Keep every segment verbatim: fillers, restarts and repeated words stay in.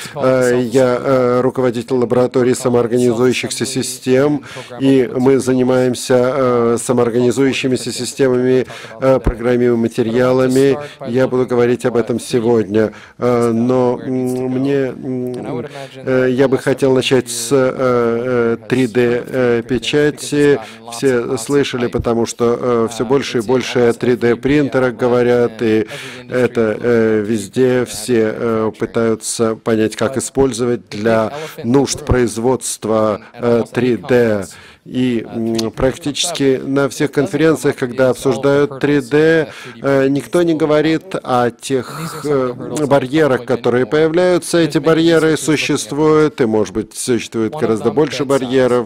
Я руководитель лаборатории самоорганизующихся систем, и мы занимаемся самоорганизующимися системами, программируемыми материалами. Я буду говорить об этом сегодня. Но мне, я бы хотел начать с три дэ печати. Все слышали, потому что все больше и больше о три дэ принтерах говорят, и это везде все пытаются понять, как использовать для нужд производства три дэ. И практически на всех конференциях, когда обсуждают три дэ, никто не говорит о тех барьерах, которые появляются. Эти барьеры существуют, и, может быть, существует гораздо больше барьеров.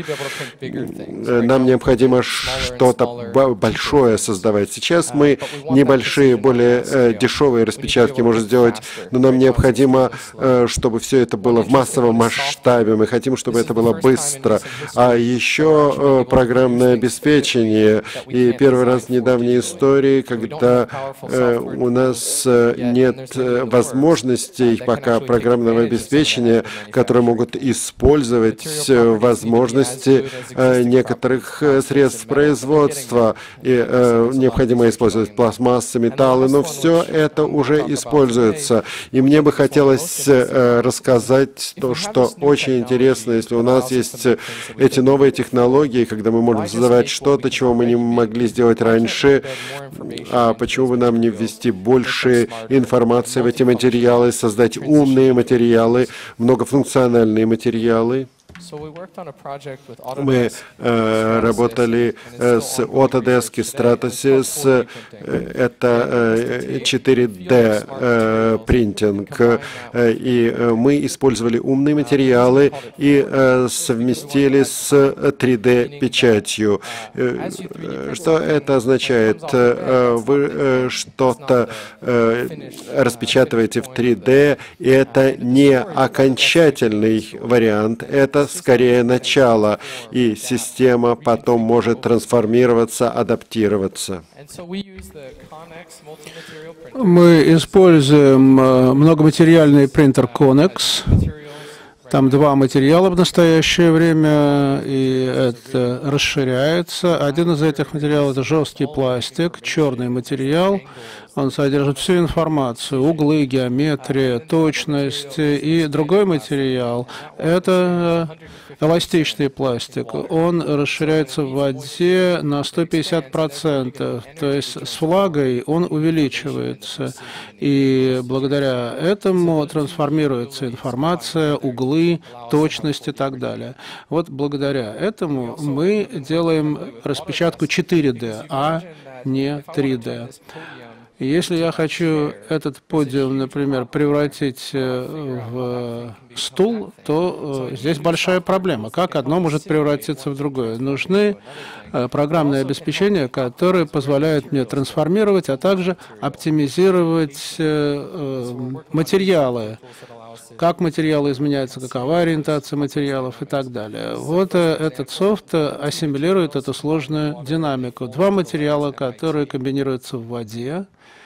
Нам необходимо что-то большое создавать. Сейчас мы небольшие, более дешевые распечатки можем сделать, но нам необходимо, чтобы все это было в массовом масштабе. Мы хотим, чтобы это было быстро. А еще программное обеспечение. И первый раз в недавней истории, когда у нас нет возможностей пока программного обеспечения, которые могут использовать возможности некоторых средств производства. И необходимо использовать пластмассы, металлы, но все это уже используется. И мне бы хотелось рассказать то, что очень интересно, если у нас есть эти новые технологии, когда мы можем создавать что-то, чего мы не могли сделать раньше, а почему бы нам не ввести больше информации в эти материалы, создать умные материалы, многофункциональные материалы. Мы э, работали э, с Autodesk и Stratasys, э, это э, четыре дэ э, принтинг, э, и э, мы использовали умные материалы и э, совместили с три дэ печатью. Э, что это означает? Э, вы э, что-то э, распечатываете в три дэ, и это не окончательный вариант, это скорее начало, и система потом может трансформироваться, адаптироваться. Мы используем многоматериальный принтер Connex. Там два материала в настоящее время, и это расширяется. Один из этих материалов – это жесткий пластик, черный материал. Он содержит всю информацию, углы, геометрия, точность. И другой материал – это эластичный пластик. Он расширяется в воде на сто пятьдесят процентов. То есть с влагой он увеличивается. И благодаря этому трансформируется информация, углы, точность и так далее. Вот благодаря этому мы делаем распечатку четыре дэ, а не три дэ. Если я хочу этот подиум, например, превратить в стул, то здесь большая проблема. Как одно может превратиться в другое? Нужны программные обеспечения, которые позволяют мне трансформировать, а также оптимизировать материалы. Как материалы изменяются, какова ориентация материалов и так далее. Вот этот софт ассимилирует эту сложную динамику. Два материала, которые комбинируются в воде,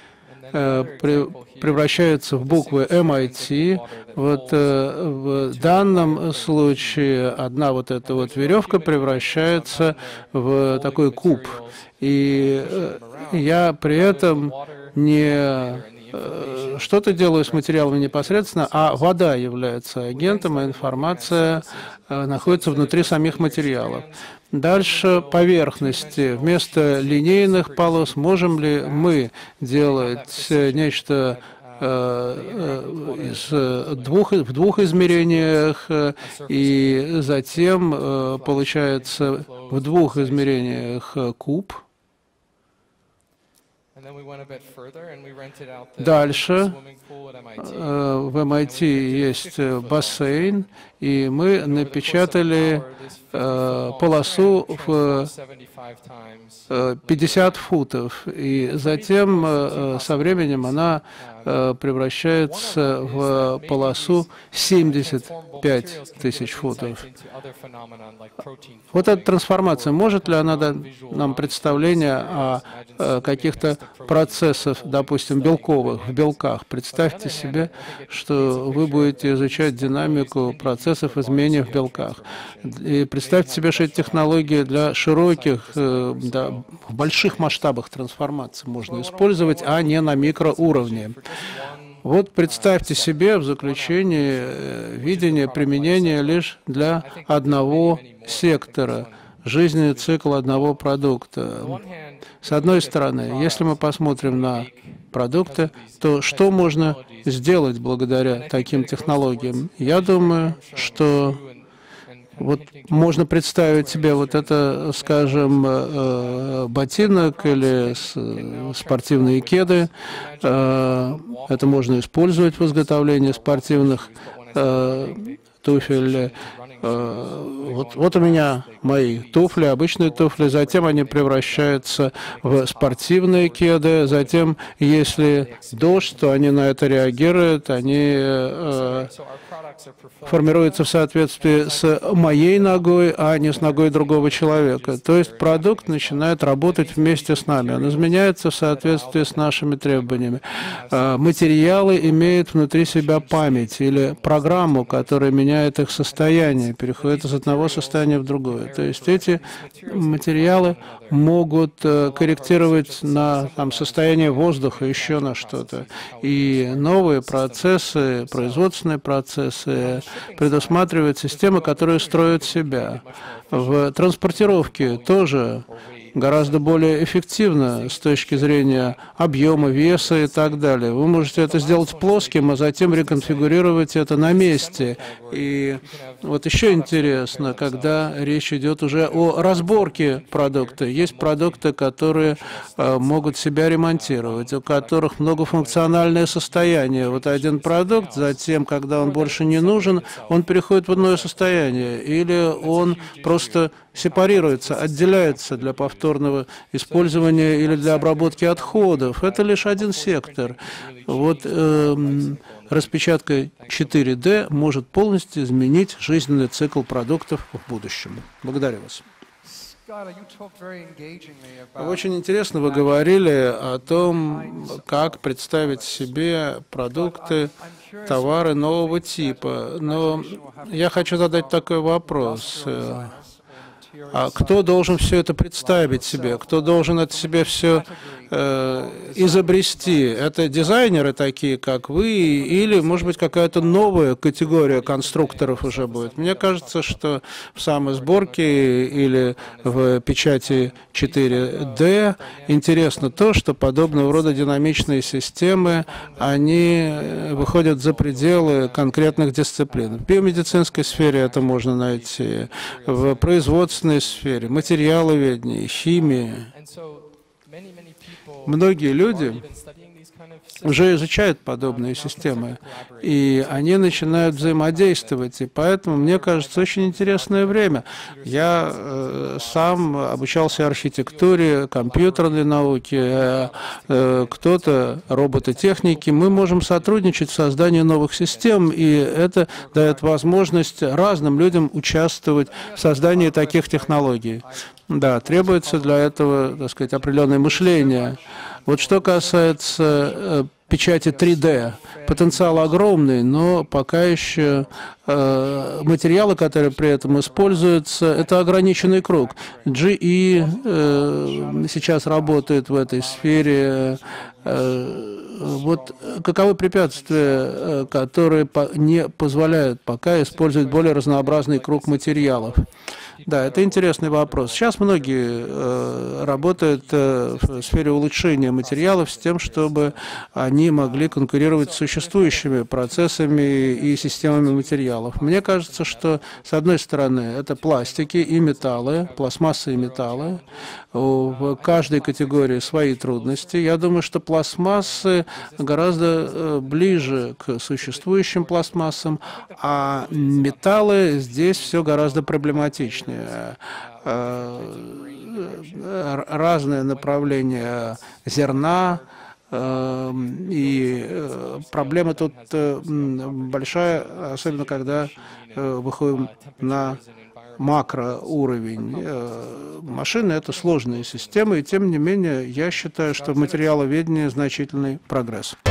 превращаются в буквы эм ай ти. Вот в данном случае одна вот эта вот веревка превращается в такой куб. И я при этом не что-то делаю с материалами непосредственно, а вода является агентом, а информация находится внутри самих материалов. Дальше поверхности. Вместо линейных полос можем ли мы делать нечто из двух, в двух измерениях, и затем получается в двух измерениях куб. Дальше в эм ай ти есть бассейн, и мы напечатали полосу в пятьдесят футов, и затем со временем она превращается в полосу семьдесят пять тысяч футов. Вот эта трансформация, может ли она дать нам представление о каких-то процессов, допустим, белковых в белках. Представьте себе, что вы будете изучать динамику процессов изменения в белках. И представьте себе, что эти технологии для широких, да, в больших масштабах трансформации можно использовать, а не на микроуровне. Вот представьте себе в заключении видение применения лишь для одного сектора, жизненный цикл одного продукта. С одной стороны, если мы посмотрим на продукты, то что можно сделать благодаря таким технологиям? Я думаю, что вот можно представить себе вот это, скажем, ботинок или спортивные кеды. Это можно использовать в изготовлении спортивных туфель. Вот, вот у меня мои туфли, обычные туфли, затем они превращаются в спортивные кеды, затем, если дождь, то они на это реагируют, они э, формируются в соответствии с моей ногой, а не с ногой другого человека. То есть продукт начинает работать вместе с нами, он изменяется в соответствии с нашими требованиями. Э, материалы имеют внутри себя память или программу, которая меняет их состояние, переходит из одного состояния в другое. То есть эти материалы могут корректировать на там, состояние воздуха, еще на что-то. И новые процессы, производственные процессы предусматривают системы, которые строят себя. В транспортировке тоже гораздо более эффективно с точки зрения объема, веса и так далее. Вы можете это сделать плоским, а затем реконфигурировать это на месте. И вот еще интересно, когда речь идет уже о разборке продукта. Есть продукты, которые э, могут себя ремонтировать, у которых многофункциональное состояние. Вот один продукт, затем, когда он больше не нужен, он переходит в иное состояние. Или он просто сепарируется, отделяется для повторного использования или для обработки отходов. Это лишь один сектор. Вот э, распечатка четыре дэ может полностью изменить жизненный цикл продуктов в будущем. Благодарю вас. Очень интересно вы говорили о том, как представить себе продукты, товары нового типа. Но я хочу задать такой вопрос. А кто должен все это представить себе? Кто должен это себе все э, изобрести? Это дизайнеры такие, как вы, или, может быть, какая-то новая категория конструкторов уже будет? Мне кажется, что в самой сборке или в печати четыре дэ интересно то, что подобного рода динамичные системы, они выходят за пределы конкретных дисциплин. В биомедицинской сфере это можно найти, в производственной сфере, материаловедении, химии. Многие люди уже изучают подобные системы, и они начинают взаимодействовать, и поэтому, мне кажется, очень интересное время. Я э, сам обучался архитектуре, компьютерной науке, э, э, кто-то робототехники. Мы можем сотрудничать в создании новых систем, и это дает возможность разным людям участвовать в создании таких технологий. Да, требуется для этого, так сказать, определенное мышление. Вот что касается э, печати три дэ, потенциал огромный, но пока еще э, материалы, которые при этом используются, это ограниченный круг. джи и э, сейчас работает в этой сфере. Э, вот каковы препятствия, которые не позволяют пока использовать более разнообразный круг материалов? Да, это интересный вопрос. Сейчас многие э, работают э, в сфере улучшения материалов с тем, чтобы они могли конкурировать с существующими процессами и системами материалов. Мне кажется, что, с одной стороны, это пластики и металлы, пластмассы и металлы. В каждой категории свои трудности. Я думаю, что пластмассы гораздо ближе к существующим пластмассам, а металлы здесь все гораздо проблематичнее. Разные направления зерна, и проблема тут большая, особенно когда выходим на макроуровень. Машины — это сложные системы, и тем не менее я считаю, что в материаловедении значительный прогресс.